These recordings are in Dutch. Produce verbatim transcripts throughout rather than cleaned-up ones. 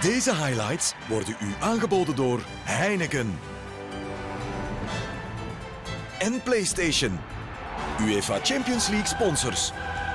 Deze highlights worden u aangeboden door Heineken en PlayStation, UEFA Champions League sponsors.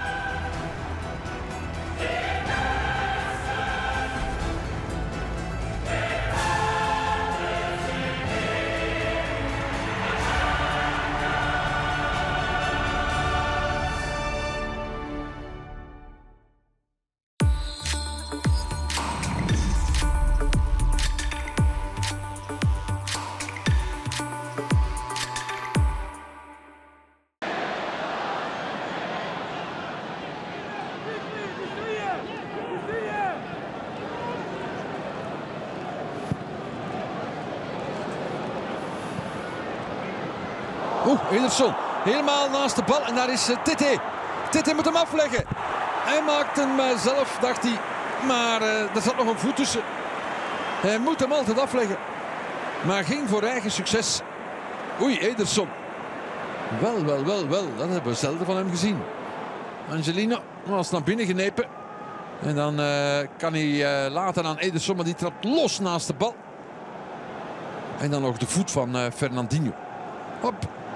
Oeh, Ederson. Helemaal naast de bal. En daar is uh, Tete. Tete moet hem afleggen. Hij maakt hem uh, zelf, dacht hij. Maar uh, er zat nog een voet tussen. Hij moet hem altijd afleggen. Maar ging voor eigen succes. Oei, Ederson. Wel, wel, wel, wel. Dat hebben we zelden van hem gezien. Angelino was naar binnen genepen. En dan uh, kan hij uh, laten aan Ederson. Maar die trapt los naast de bal. En dan nog de voet van uh, Fernandinho. Hop.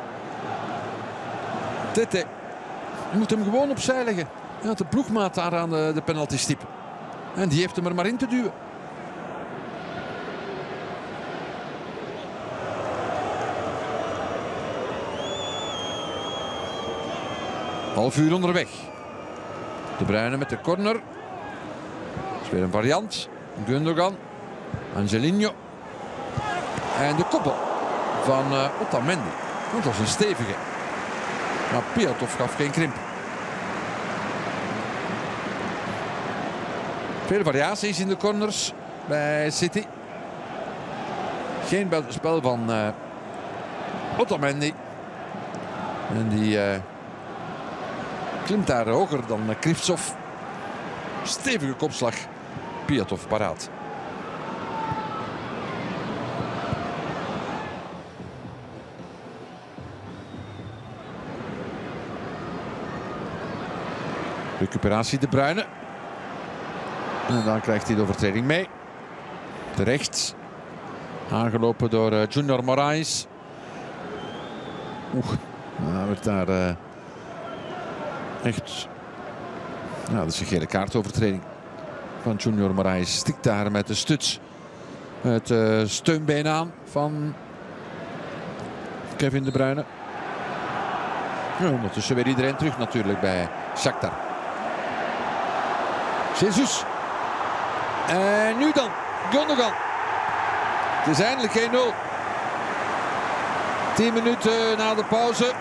Tete. Je moet hem gewoon opzij leggen. Hij had de ploegmaat daar aan de, de penaltystip. En die heeft hem er maar in te duwen. Half uur onderweg. De Bruyne met de corner. Dat is weer een variant. Gundogan. Angelino. En de koppel van uh, Otamendi. Dat was een stevige. Maar Piatov gaf geen krimp. Veel variaties in de corners bij City. Geen spel van uh, Otamendi. En die uh, klimt daar hoger dan uh, Krivtsov. Stevige kopslag. Piatov paraat. Recuperatie De Bruyne. En dan krijgt hij de overtreding mee. Terecht. Aangelopen door uh, Junior Moraes. Oeh. Nou werd daar uh, echt... Ja, dat is een gele kaartovertreding van Junior Moraes. Stikt daar met de stuts het uh, steunbeen aan van Kevin De Bruyne. Ja, ondertussen weer iedereen terug natuurlijk bij Shakhtar. Jesus. En nu dan. Gundogan. Het is eindelijk één nul. tien minuten na de pauze.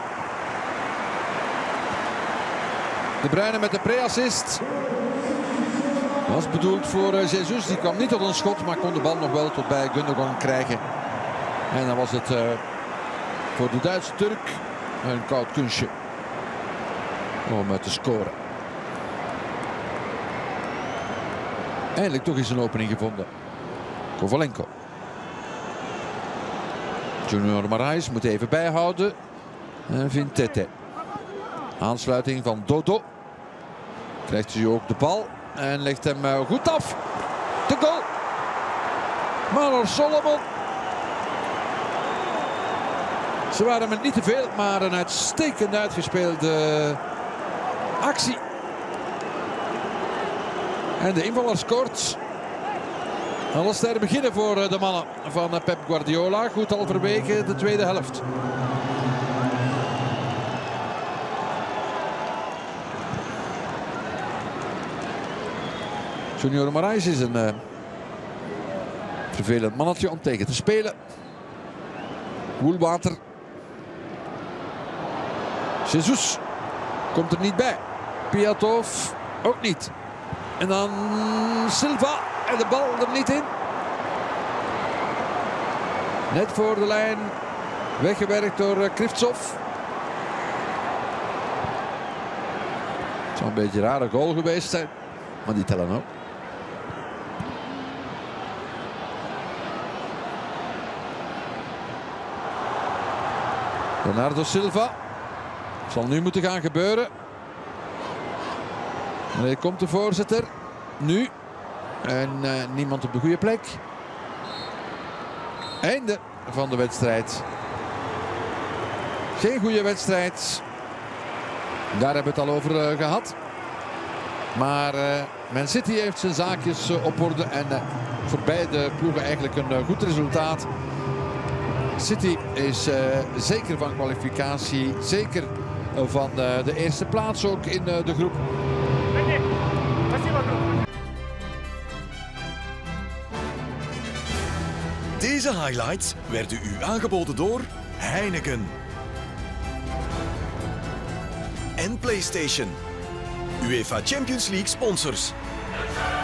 De Bruyne met de pre-assist. Was bedoeld voor Jesus. Die kwam niet tot een schot, maar kon de bal nog wel tot bij Gundogan krijgen. En dan was het uh, voor de Duitse Turk een koud kunstje om uh, te scoren. Eindelijk toch eens een opening gevonden. Kovalenko. Junior Moraes moet even bijhouden. En vindt Tete. Aansluiting van Dodo. Krijgt hij ook de bal. En legt hem goed af. De goal. Manor Solomon. Ze waren met niet te veel, maar een uitstekend uitgespeelde actie. En de invaller scoort. Alles ter beginnen voor de mannen van Pep Guardiola. Goed halverwege de tweede helft. Junior Moraes is een uh, vervelend mannetje om tegen te spelen. Woelwater. Jesus komt er niet bij. Piatov ook niet. En dan Silva en de bal er niet in. Net voor de lijn. Weggewerkt door Krivtsov. Het zou een beetje een rare goal geweest zijn. Maar die tellen ook. Bernardo Silva. Zal nu moeten gaan gebeuren. En hier komt de voorzitter. Nu. En uh, niemand op de goede plek. Einde van de wedstrijd. Geen goede wedstrijd. Daar hebben we het al over uh, gehad. Maar uh, Man City heeft zijn zaakjes uh, op orde. En uh, voor beide ploegen eigenlijk een uh, goed resultaat. City is uh, zeker van kwalificatie. Zeker uh, van uh, de eerste plaats ook in uh, de groep. Deze highlights werden u aangeboden door Heineken en PlayStation, UEFA Champions League sponsors.